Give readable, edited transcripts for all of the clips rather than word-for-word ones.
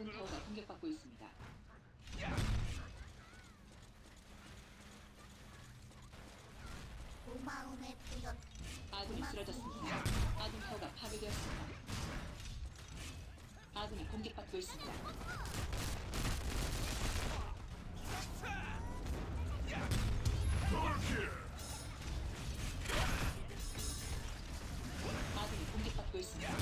아군 타워가 공격받고 있습니다. 고마움의 부여 아군이 쓰러졌습니다. 아군 타워가 파괴되었습니다. 아군이 공격받고 있습니다. 아군이 공격받고 있습니다.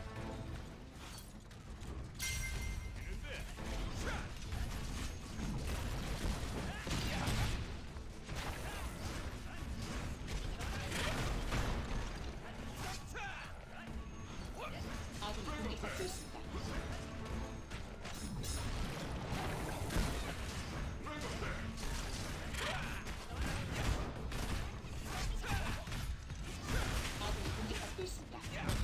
아군이 공격받고 있습니다. 아군이 공격받고 있습니다.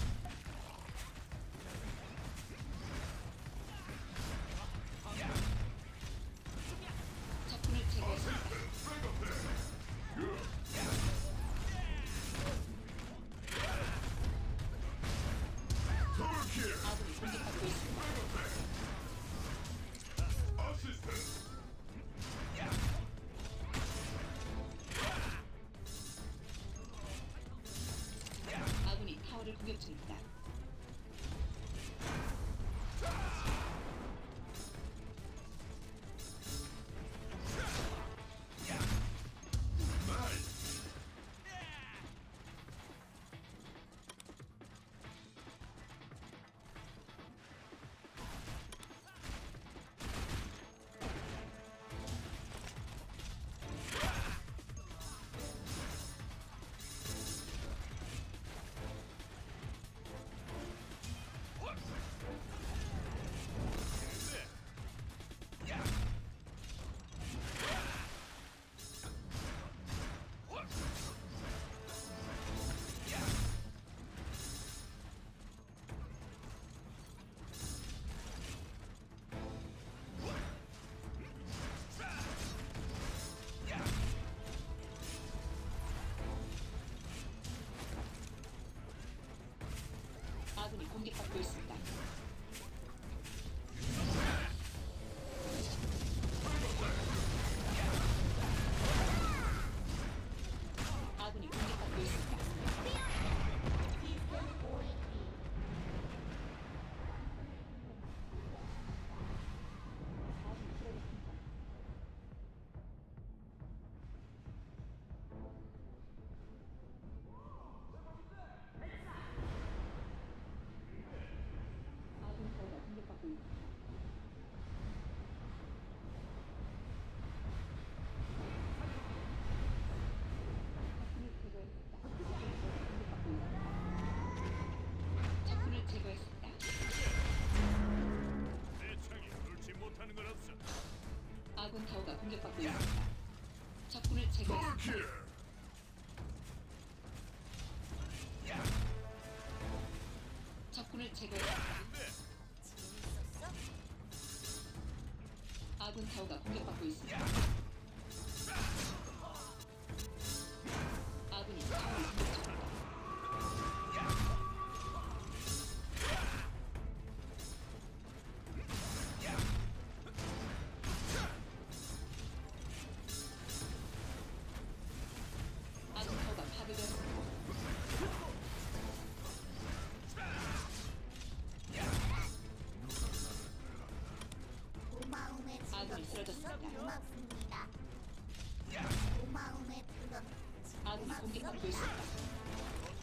적군을 제거했습니다. 아군이 공격받고 있습니다. 아군이 타워를 공격 중입니다. 아군이 공격받고 있습니다. 아군이 공격받고 있습니다. 아군 타워가 공격받고 있습니다. 적군을 제거했습니다. 내 창이 돌지 못하는 건 없어. 아군 타워가 공격받고 있습니다. 적군을 제거했습니다. 적군을 제거했습니다. 재밌었어? 아군 타워가 공격받고 있습니다. 아군이 타워를 공격 중입니다. 아군 타워가 파괴되었습니다. 고마움의 아군이 부여 쓰러졌습니다. 고맙습니다. 고마움의 부여 아군이 공격받고 있습니다.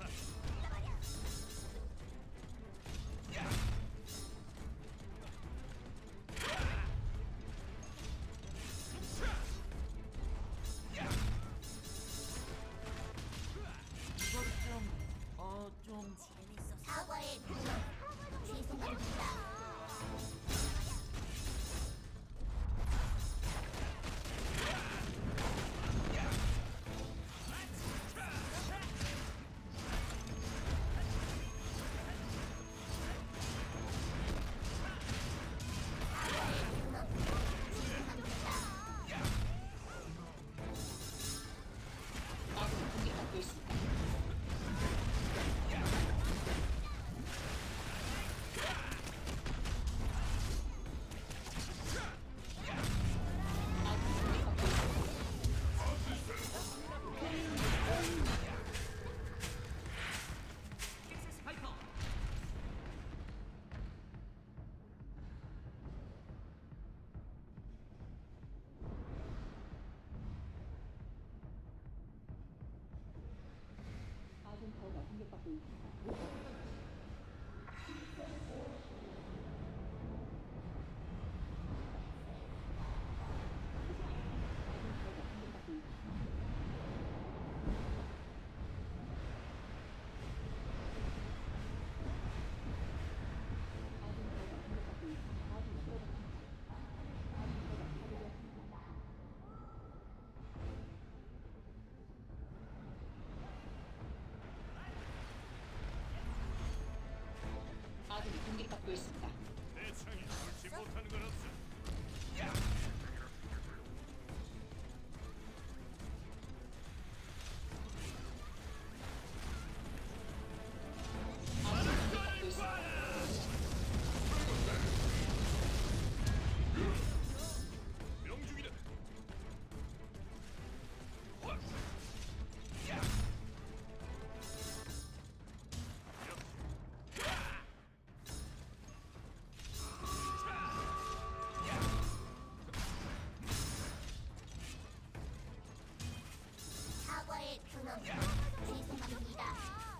좀 재밌었어? 사과의 부여 죄송합니다. 터가 공격받고 있습니다. 아군이 공격받고 있습니다. 대창이 돌지 못하는 건 없어. 아군이 공격받고 있습니다. 명중이다. 사과의 근원. 죄송합니다.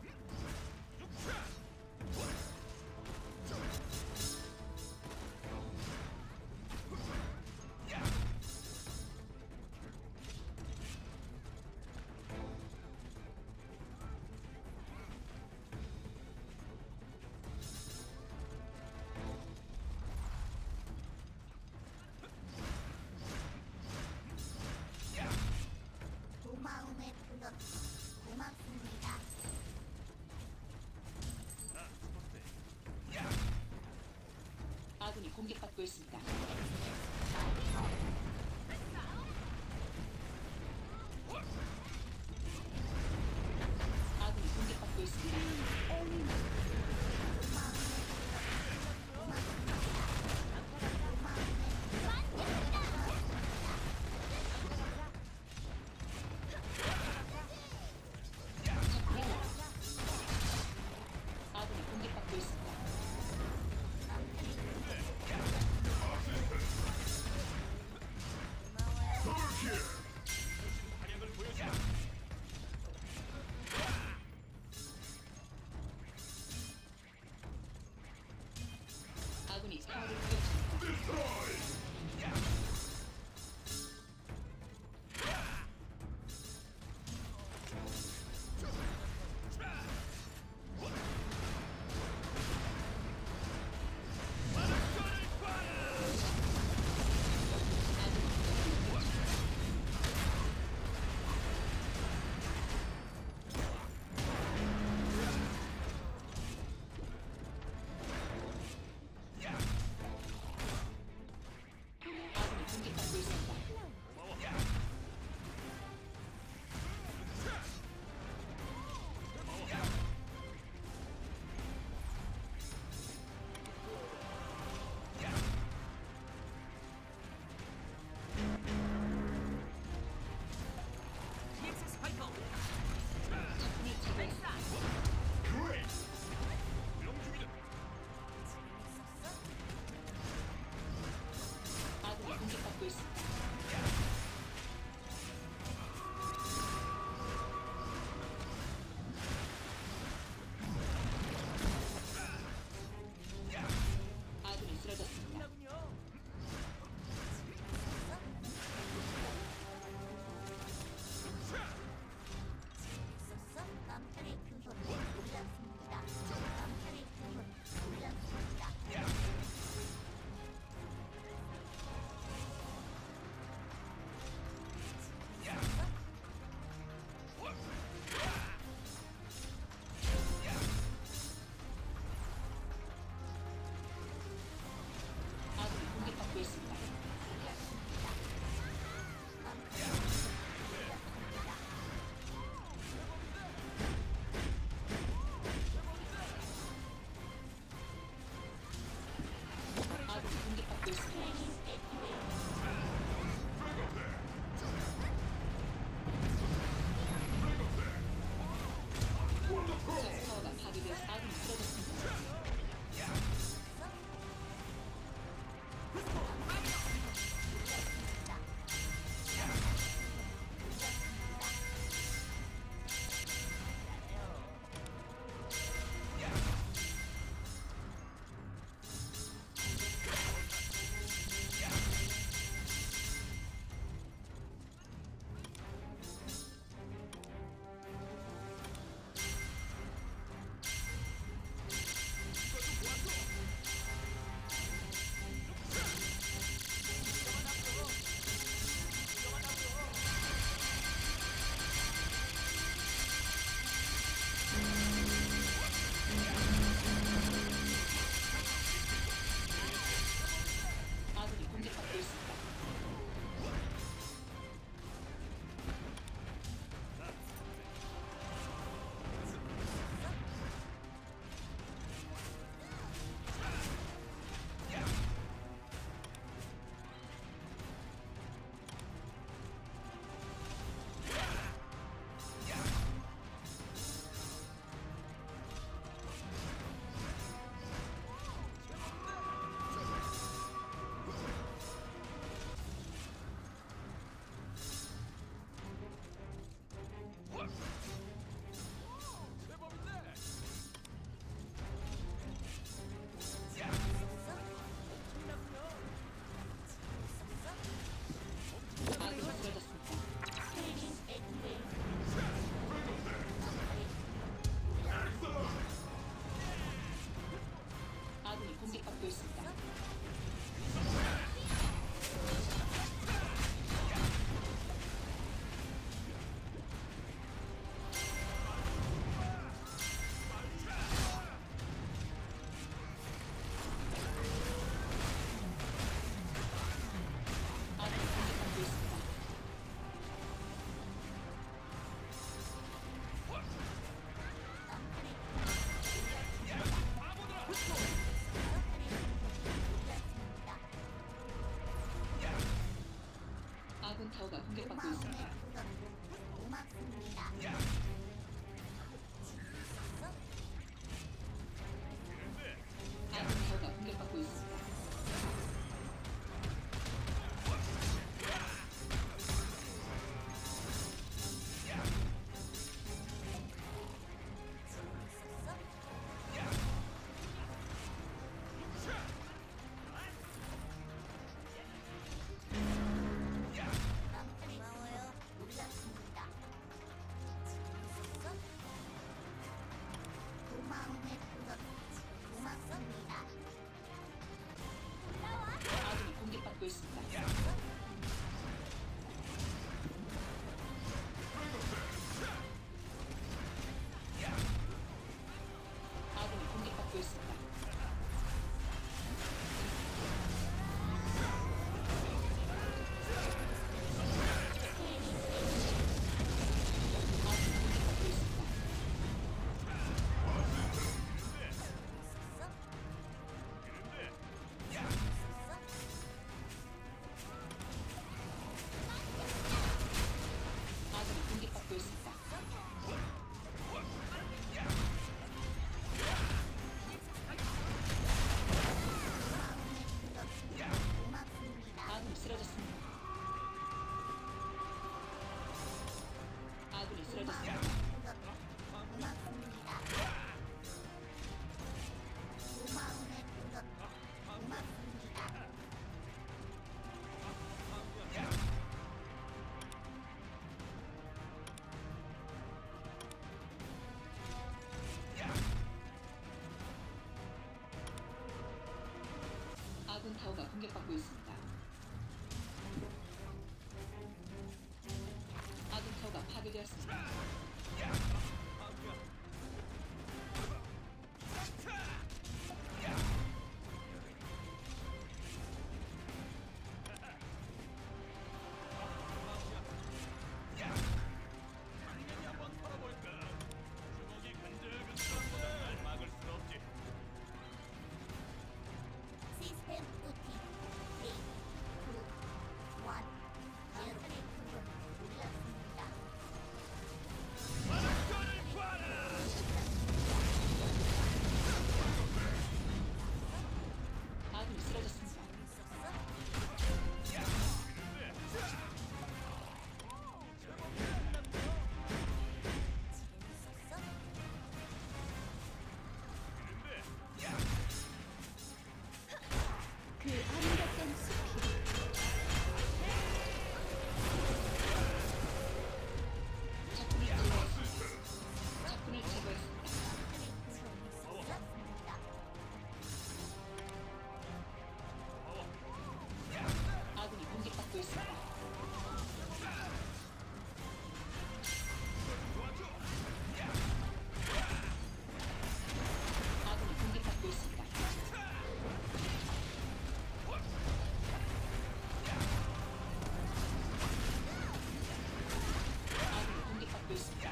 고마움의 근원. 고맙습니다. 아군이 공격받고 있습니다. 아군이 공격받고 있습니다. 아군이 공격받고 있습니다. 활약을 보여줘. 아군이 타워를 공격합니다. 아군이 공격받고 있습니다. 적군이 제거했습니다. 명중이다. 아군이 공격받고 있습니다. 아군이 쓰러졌습니다. 있었어? 남편의 근원. 몰랐습니다. 남편의 근원. 몰랐습니다. 아군이 공격받고 있습니다. 아군이 공격받고 있습니다. 적 타워가 파괴되어 아군이 쓰러졌습니다. 공격받고 있습니다. 고맙습니다. 아군 타워가 공격받고 있습니다. 고마워요. 놀랍습니다. 고마움의 표현. 고맙습니다. 아군이 공격받고 있습니다. 아군이 공격받고 있습니다. 아군이 공격받고 있습니다. 아군이 공격받고 있습니다. 고맙습니다. 아군이 쓰러졌습니다. 아군이 쓰러졌습니다. 고맙습니다. 고마움의 표현. 고맙습니다. 아군 타워가 공격받고 있습니다. 아군 타워가 파괴되었습니다. 당연히 한번 털어볼까? 주먹이 근질근질한 날 막을 수 없지. 시스템 부팅. 3, 2, 1. 여러분의 표현. 놀랍습니다. 마라톤을 봐라! 아군이 쓰러졌습니다. 그 아름답던 숲이 적군을 제거했습니다. 적군을 제거했습니다. 놀랍습니다. 아군이 공격받고 있습니다. 아군이 공격받고 있습니다. 아군이 공격받고 있습니다.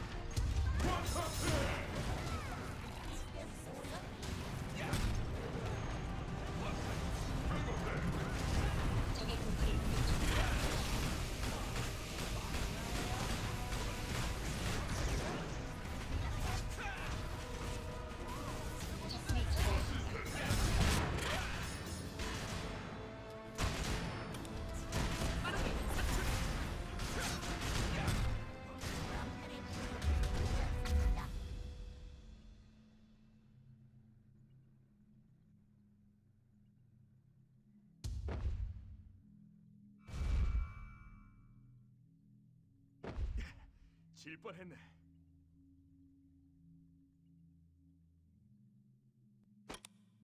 적의 본체를 공격 중입니다. 적군을 제거했습니다. 놀랍습니다. 질 뻔했네.